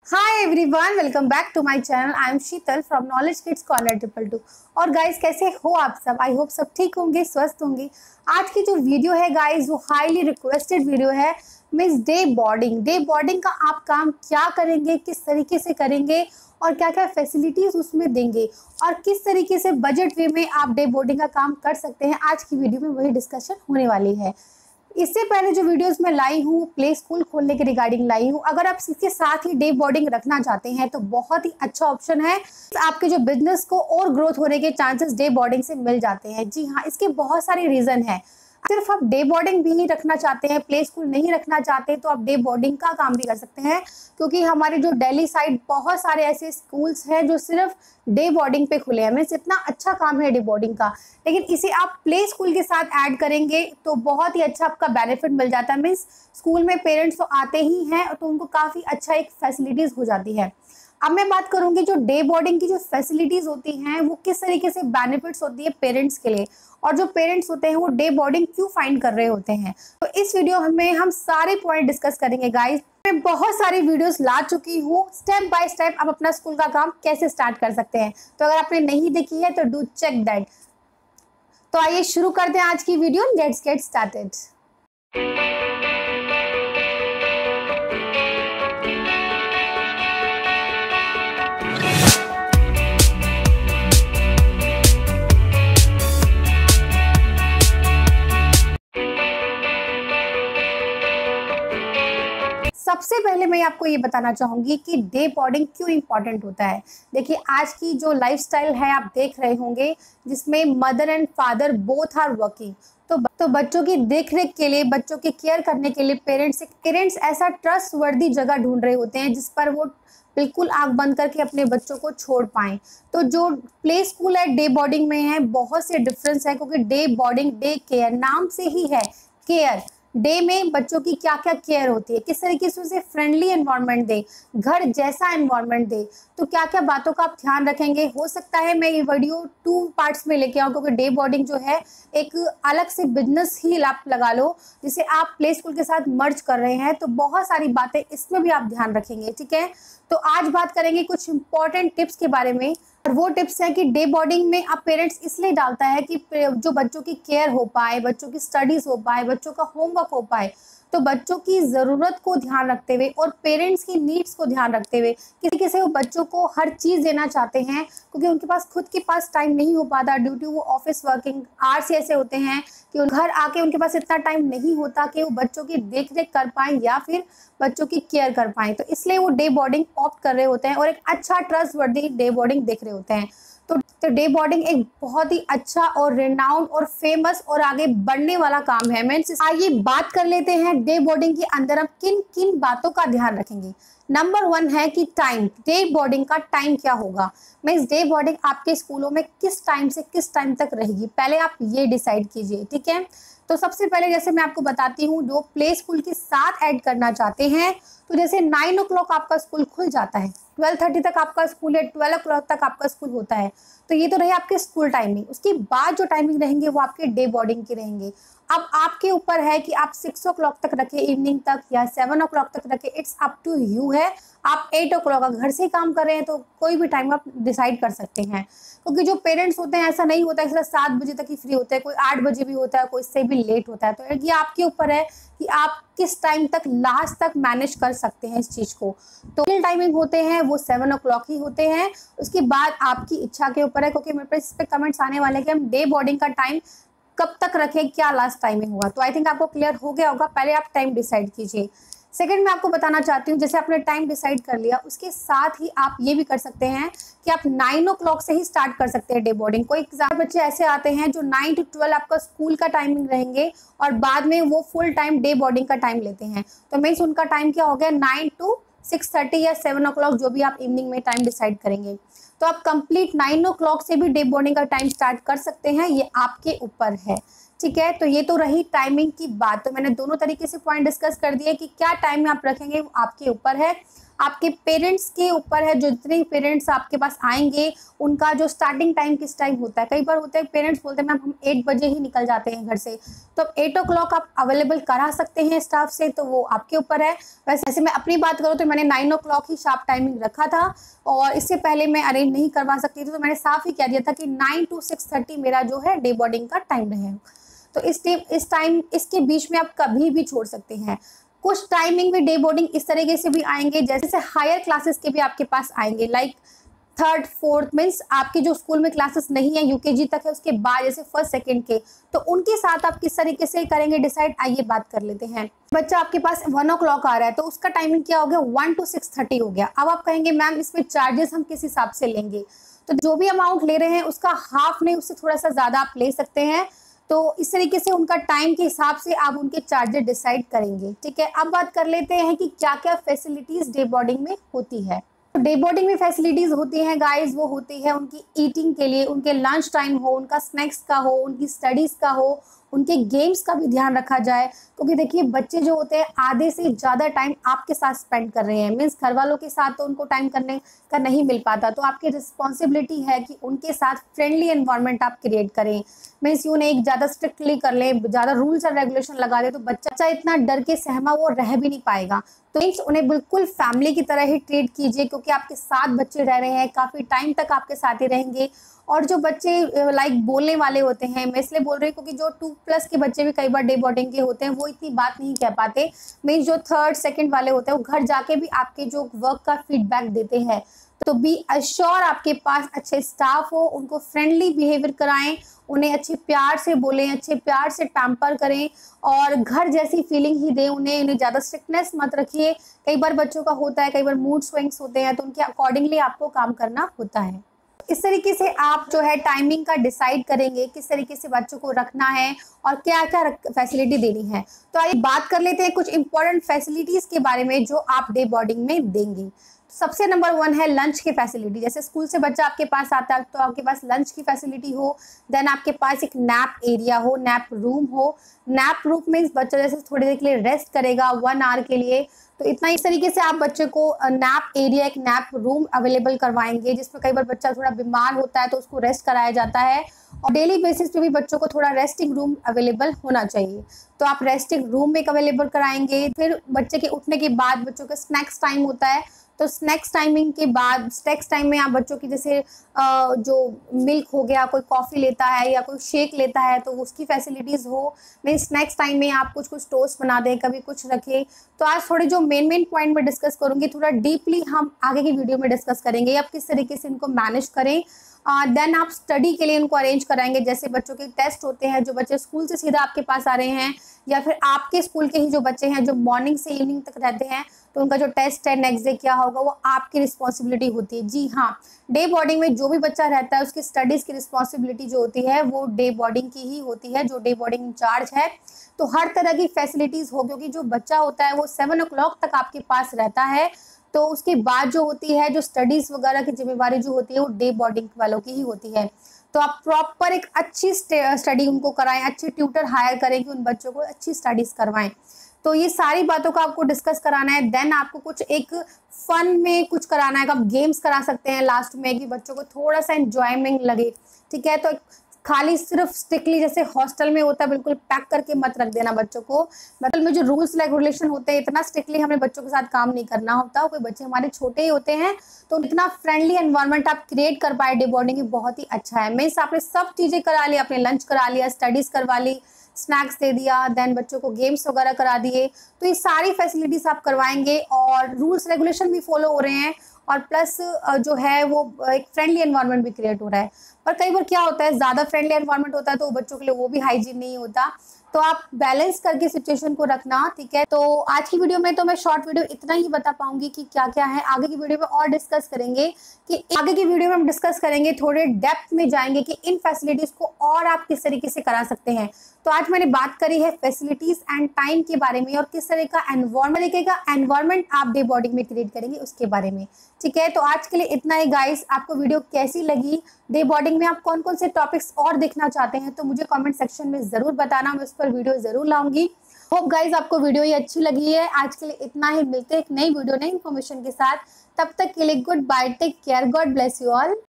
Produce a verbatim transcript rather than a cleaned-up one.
Hi everyone, welcome back to my channel. I am Sheetal from knowledge kids corner triple two. और guys, कैसे हो आप सब? I hope सब ठीक होंगे, स्वस्थ होंगे। आज की जो वीडियो है गाइस, वो हाईली रिक्वेस्टेड वीडियो है। Means day boarding. Day boarding का आप काम क्या करेंगे, किस तरीके से करेंगे और क्या क्या फैसिलिटीज उसमें देंगे और किस तरीके से बजट वे में आप डे बोर्डिंग का काम कर सकते हैं, आज की वीडियो में वही डिस्कशन होने वाली है। इससे पहले जो वीडियोस में लाई हूँ, प्ले स्कूल खोलने के रिगार्डिंग लाई हूँ। अगर आप इसके साथ ही डे बोर्डिंग रखना चाहते हैं तो बहुत ही अच्छा ऑप्शन है। आपके जो बिजनेस को और ग्रोथ होने के चांसेस डे बोर्डिंग से मिल जाते हैं। जी हाँ, इसके बहुत सारे रीजन है। सिर्फ आप डे बोर्डिंग भी नहीं रखना चाहते हैं, प्ले स्कूल नहीं रखना चाहते, तो आप डे बोर्डिंग का काम भी कर सकते हैं। क्योंकि हमारे जो दिल्ली साइड बहुत सारे ऐसे स्कूल्स हैं जो सिर्फ डे बोर्डिंग पे खुले हैं। मीन्स इतना अच्छा काम है डे बोर्डिंग का, लेकिन इसे आप प्ले स्कूल के साथ ऐड करेंगे तो बहुत ही अच्छा आपका बेनिफिट मिल जाता है। मीन्स स्कूल में पेरेंट्स तो आते ही हैं तो उनको काफ़ी अच्छा एक फैसिलिटीज़ हो जाती है। अब मैं बात करूंगी जो डे बोर्डिंग की जो फैसिलिटीज होती हैं वो किस तरीके से बेनिफिट्स होती है पेरेंट्स के लिए, और जो पेरेंट्स होते हैं वो डे बोर्डिंग क्यों फाइंड कर रहे होते हैं। तो इस वीडियो में हम सारे पॉइंट डिस्कस करेंगे गाइस। मैं बहुत सारी वीडियोस ला चुकी हूँ, स्टेप बाय स्टेप आप अपना स्कूल का काम कैसे स्टार्ट कर सकते हैं। तो अगर आपने नहीं देखी है तो डू चेक दैट। तो आइए शुरू करते हैं आज की वीडियो। Let's get started. सबसे पहले मैं आपको ये बताना चाहूँगी कि डे बोर्डिंग क्यों इम्पॉर्टेंट होता है। देखिए, आज की जो लाइफस्टाइल है आप देख रहे होंगे जिसमें mother and father both are working. तो तो बच्चों की देखरेख के लिए, बच्चों की केयर करने के लिए पेरेंट्स पेरेंट्स ऐसा ट्रस्टवर्दी जगह ढूंढ रहे होते हैं जिस पर वो बिल्कुल आंख बंद करके अपने बच्चों को छोड़ पाएं। तो जो प्ले स्कूल है डे बोर्डिंग में है, बहुत से डिफरेंस है। क्योंकि डे बोर्डिंग डे केयर नाम से ही है, केयर। डे में बच्चों की क्या क्या केयर होती है, किस तरीके से उसे फ्रेंडली एनवायरनमेंट दे, घर जैसा एनवायरनमेंट दे, तो क्या क्या बातों का आप ध्यान रखेंगे। हो सकता है मैं ये वीडियो टू पार्ट्स में लेके आऊँ, क्योंकि डे बोर्डिंग जो है एक अलग से बिजनेस ही आप लगा लो जिसे आप प्ले स्कूल के साथ मर्ज कर रहे हैं। तो बहुत सारी बातें इसमें भी आप ध्यान रखेंगे, ठीक है। तो आज बात करेंगे कुछ इंपॉर्टेंट टिप्स के बारे में। और वो टिप्स है कि डे बोर्डिंग में आप पेरेंट्स इसलिए डालता है कि जो बच्चों की केयर हो पाए, बच्चों की स्टडीज हो पाए, बच्चों का होमवर्क हो पाए। तो बच्चों की ज़रूरत को ध्यान रखते हुए और पेरेंट्स की नीड्स को ध्यान रखते हुए किसी किसी वो बच्चों को हर चीज़ देना चाहते हैं, क्योंकि उनके पास खुद के पास टाइम नहीं हो पाता ड्यू टू वो ऑफिस वर्किंग आवर्स ऐसे होते हैं कि घर आके उनके पास इतना टाइम नहीं होता कि वो बच्चों की देख रेख कर पाएँ या फिर बच्चों की केयर कर पाएँ। तो इसलिए वो डे बोर्डिंग ऑप्ट कर रहे होते हैं और एक अच्छा ट्रस्टवर्दी डे बोर्डिंग देख रहे होते हैं। तो, तो डे बोर्डिंग एक बहुत ही अच्छा और रिनाउंड और फेमस और आगे बढ़ने वाला काम है। मीन्स आइए बात कर लेते हैं डे बोर्डिंग के अंदर हम किन किन बातों का ध्यान रखेंगे। नंबर वन है कि टाइम। डे बोर्डिंग का टाइम क्या होगा। मीन्स डे बोर्डिंग आपके स्कूलों में किस टाइम से किस टाइम तक रहेगी, पहले आप ये डिसाइड कीजिए, ठीक है। तो सबसे पहले जैसे मैं आपको बताती हूँ, जो प्ले स्कूल के साथ ऐड करना चाहते हैं, तो जैसे नाइन ओ क्लॉक आपका स्कूल खुल जाता है, ट्वेल्व थर्टी तक आपका स्कूल है, ट्वेल्व ओ क्लॉक तक आपका स्कूल होता है। तो ये तो रही आपके स्कूल टाइमिंग। उसके बाद जो टाइमिंग रहेंगे वो आपके डे बोर्डिंग के रहेंगे। अब आपके ऊपर है कि आप सिक्स ओ क्लॉक तक रखें इवनिंग तक या सेवन ओ क्लॉक तक रखें, इट्स अप टू यू है। आप एट ओ क्लॉक घर से ही काम कर रहे हैं तो कोई भी टाइम आप डिसाइड कर सकते हैं। क्योंकि जो पेरेंट्स होते हैं ऐसा नहीं होता है सात बजे तक ही फ्री होते हैं, कोई आठ बजे भी होता है, कोई इससे भी लेट होता है। तो ये आपके ऊपर है कि आप किस टाइम तक लास्ट तक मैनेज कर सकते हैं इस चीज़ को। तो टाइमिंग होते हैं वो सेवन ओ क्लॉक ही होते हैं। उसके बाद आपकी इच्छा के ऊपर है, क्योंकि मेरे पास इस पे कमेंट्स आने वाले हैं कि हम डे बोर्डिंग का टाइम कब तक रखें, क्या लास्ट टाइमिंग होगा। तो आई थिंक आपको क्लियर हो गया होगा। पहले आप टाइम डिसाइड कीजिए। सेकंड मैं आपको बताना चाहती हूँ, जैसे आपने टाइम डिसाइड कर लिया, उसके साथ ही आप ये भी कर सकते हैं कि आप नाइन ओ क्लॉक से ही स्टार्ट कर सकते हैं डे बोर्डिंग। कोई एग्जाम बच्चे ऐसे आते हैं जो नाइन टू ट्वेल्व आपका स्कूल का टाइमिंग रहेंगे और बाद में वो फुल टाइम डे बोर्डिंग का टाइम लेते हैं। तो मीन्स उनका टाइम क्या हो गया, नाइन टू सिक्स थर्टी या सेवन ओ क्लॉक, जो भी आप इवनिंग में टाइम डिसाइड करेंगे। तो आप कंप्लीट नाइन ओ क्लॉक से भी डे बोर्डिंग का टाइम स्टार्ट कर सकते हैं, ये आपके ऊपर है, ठीक है। तो ये तो रही टाइमिंग की बात। तो मैंने दोनों तरीके से पॉइंट डिस्कस कर दिए कि क्या टाइम में आप रखेंगे वो आपके ऊपर है। आपके पेरेंट्स के ऊपर है। जो जितने पेरेंट्स आपके पास आएंगे उनका जो स्टार्टिंग टाइम किस टाइम होता है। कई बार होता है पेरेंट्स बोलते हैं मैम हम एट बजे ही निकल जाते हैं घर से, तो एट ओ क्लॉक आप अवेलेबल करा सकते हैं स्टाफ से, तो वो आपके ऊपर है। वैसे मैं अपनी बात करूँ तो मैंने नाइन ओ क्लॉक ही शार्प टाइमिंग रखा था और इससे पहले मैं अरेंज नहीं करवा सकती थी, तो मैंने साफ ही कह दिया था कि नाइन टू सिक्स थर्टी मेरा जो है डे बोर्डिंग का टाइम रहे। तो इस टाइम इस टाइम इसके बीच में आप कभी भी छोड़ सकते हैं। कुछ टाइमिंग में डे बोर्डिंग इस तरीके से भी आएंगे जैसे हायर क्लासेस के भी आपके पास आएंगे, लाइक थर्ड फोर्थ मीन्स आपके जो स्कूल में क्लासेस नहीं है यूकेजी तक है उसके बाद जैसे फर्स्ट सेकंड के, तो उनके साथ आप किस तरीके से करेंगे डिसाइड, आइए बात कर लेते हैं। बच्चा आपके पास वन ओ क्लॉक आ रहा है तो उसका टाइमिंग क्या हो गया, वन टू सिक्स थर्टी हो गया। अब आप कहेंगे मैम इसमें चार्जेस हम किस हिसाब से लेंगे, तो जो भी अमाउंट ले रहे हैं उसका हाफ नहीं उससे थोड़ा सा ज़्यादा आप ले सकते हैं। तो इस तरीके से उनका टाइम के हिसाब से आप उनके चार्जेस डिसाइड करेंगे, ठीक है। अब बात कर लेते हैं कि क्या क्या फैसिलिटीज़ डे बोर्डिंग में होती है। डे बोर्डिंग में फैसिलिटीज़ होती हैं गाइस, वो होती है उनकी ईटिंग के लिए, उनके लंच टाइम हो, उनका स्नैक्स का हो, उनकी स्टडीज़ का हो, उनके गेम्स का भी ध्यान रखा जाए। क्योंकि देखिए बच्चे जो होते हैं आधे से ज़्यादा टाइम आपके साथ स्पेंड कर रहे हैं, मीन्स घर वालों के साथ तो उनको टाइम करने का नहीं मिल पाता, तो आपकी रिस्पॉन्सिबिलिटी है कि उनके साथ फ्रेंडली एनवायरनमेंट आप क्रिएट करें। मीन्स यूँ नहीं ज़्यादा स्ट्रिक्टली कर लें, ज़्यादा रूल्स एंड रेगुलेशन लगा दे तो बच्चा इतना डर के सहमा वो रह भी नहीं पाएगा। तो मीन्स उन्हें बिल्कुल फैमिली की तरह ही ट्रीट कीजिए, क्योंकि आपके साथ बच्चे रह रहे हैं, काफ़ी टाइम तक आपके साथ ही रहेंगे। और जो बच्चे लाइक बोलने वाले होते हैं, मैं इसलिए बोल रही हूँ क्योंकि जो टू प्लस के बच्चे भी कई बार डे बोर्डिंग के होते हैं वो इतनी बात नहीं कह पाते, मीन्स जो थर्ड सेकंड वाले होते हैं वो घर जाके भी आपके जो वर्क का फीडबैक देते हैं। तो बी अश्योर आपके पास अच्छे स्टाफ हो, उनको फ्रेंडली बिहेवियर कराएं, उन्हें अच्छे प्यार से बोलें, अच्छे प्यार से पैम्पर करें और घर जैसी फीलिंग ही दें उन्हें। उन्हें ज़्यादा स्ट्रिक्टनेस मत रखिए। कई बार बच्चों का होता है, कई बार मूड स्विंग्स होते हैं, तो उनके अकॉर्डिंगली आपको काम करना होता है। इस तरीके से आप जो है टाइमिंग का डिसाइड करेंगे किस तरीके से बच्चों को रखना है और क्या क्या फैसिलिटी देनी है। तो आइए बात कर लेते हैं कुछ इंपॉर्टेंट फैसिलिटीज़ के बारे में जो आप डे बोर्डिंग में देंगे। सबसे नंबर वन है लंच की फैसिलिटी। जैसे स्कूल से बच्चा आपके पास आता है तो आपके पास लंच की फैसिलिटी हो, देन आपके पास एक नैप एरिया हो, नैप रूम हो। नैप रूम में बच्चा जैसे थोड़ी देर के लिए रेस्ट करेगा वन आवर के लिए, तो इतना इस तरीके से आप बच्चे को नैप एरिया, एक नैप रूम अवेलेबल करवाएंगे, जिसमें कई बार बच्चा थोड़ा बीमार होता है तो उसको रेस्ट कराया जाता है और डेली बेसिस पे भी बच्चों को थोड़ा रेस्टिंग रूम अवेलेबल होना चाहिए, तो आप रेस्टिंग रूम एक अवेलेबल कराएंगे। फिर बच्चे के उठने के बाद बच्चों का स्नैक्स टाइम होता है, तो स्नैक्स टाइमिंग के बाद स्नैक्स टाइम में आप बच्चों की जैसे जो मिल्क हो गया, कोई कॉफ़ी लेता है या कोई शेक लेता है तो उसकी फैसिलिटीज़ हो। मैं स्नैक्स टाइम में आप कुछ कुछ टोस्ट बना दें, कभी कुछ रखें। तो आज थोड़े जो मेन मेन पॉइंट में डिस्कस करूँगी, थोड़ा डीपली हम आगे की वीडियो में डिस्कस करेंगे आप किस तरीके से इनको मैनेज करें। देन आप स्टडी के लिए इनको अरेंज कराएंगे। जैसे बच्चों के टेस्ट होते हैं, जो बच्चे स्कूल से सीधा आपके पास आ रहे हैं या फिर आपके स्कूल के ही जो बच्चे हैं जो मॉर्निंग से इवनिंग तक रहते हैं, तो उनका जो टेस्ट है नेक्स्ट डे क्या होगा वो आपकी रिस्पॉन्सिबिलिटी होती है। जी हाँ, डे बोर्डिंग में जो भी बच्चा रहता है उसकी स्टडीज़ की रिस्पॉन्सिबिलिटी जो होती है वो डे बोर्डिंग की ही होती है, जो डे बोर्डिंग इंचार्ज है। तो हर तरह की फैसिलिटीज़ हो, क्योंकि जो बच्चा होता है वो सेवन ओ क्लॉक तक आपके पास रहता है, तो उसके बाद जो होती है जो स्टडीज़ वगैरह की जिम्मेवारी जो होती है वो डे बोर्डिंग वालों की ही होती है। तो आप प्रॉपर एक अच्छी स्टडी उनको कराएं, अच्छे ट्यूटर हायर करें कि उन बच्चों को अच्छी स्टडीज़ करवाएं। तो ये सारी बातों का आपको डिस्कस कराना है। देन आपको कुछ एक फन में कुछ कराना है, आप गेम्स करा सकते हैं लास्ट में कि बच्चों को थोड़ा सा एंजॉयमेंट लगे, ठीक है। तो खाली सिर्फ स्ट्रिक्टली जैसे हॉस्टल में होता है बिल्कुल पैक करके मत रख देना बच्चों को। मतलब में जो रूल्स रेगुलेशन होते हैं इतना स्ट्रिक्टली हमें बच्चों के साथ काम नहीं करना होता। कोई बच्चे हमारे छोटे ही होते हैं तो इतना फ्रेंडली एनवायरनमेंट आप क्रिएट कर पाए डे बोर्डिंग में बहुत ही अच्छा है। मीन्स आपने सब चीज़ें करा ली, आपने लंच करा लिया, स्टडीज़ करवा ली, स्नैक्स दे दिया, देन बच्चों को गेम्स वगैरह करा दिए, तो ये सारी फैसिलिटीज़ आप करवाएंगे और रूल्स रेगुलेशन भी फॉलो हो रहे हैं और प्लस जो है वो एक फ्रेंडली एनवायरनमेंट भी क्रिएट हो रहा है। पर कई बार क्या होता है ज़्यादा फ्रेंडली एनवायरनमेंट होता है तो बच्चों के लिए वो भी हाइजीन नहीं होता, तो आप बैलेंस करके सिचुएशन को रखना, ठीक है। तो आज की वीडियो में तो मैं शॉर्ट वीडियो इतना ही बता पाऊंगी कि क्या क्या है। आगे की वीडियो में और डिस्कस करेंगे कि आगे की वीडियो में हम डिस्कस करेंगे, थोड़े डेप्थ में जाएंगे कि इन फैसिलिटीज़ को और आप किस तरीके से करा सकते हैं। तो आज मैंने बात करी है फैसिलिटीज़ एंड टाइम के बारे में और किस तरह का एनवायरमेंट तरीके का एनवायरमेंट आप डे बोर्डिंग में क्रिएट करेंगे उसके बारे में, ठीक है। तो आज के लिए इतना ही गाइस। आपको वीडियो कैसी लगी, डे बोर्डिंग में आप कौन कौन से टॉपिक्स और देखना चाहते हैं तो मुझे कमेंट सेक्शन में ज़रूर बताना, मैं उस पर वीडियो ज़रूर लाऊंगी। होप गाइज आपको वीडियो ये अच्छी लगी है। आज के लिए इतना ही, मिलते हैं एक नई वीडियो नई इन्फॉर्मेशन के साथ। तब तक के लिए goodbye, take care, God bless you all.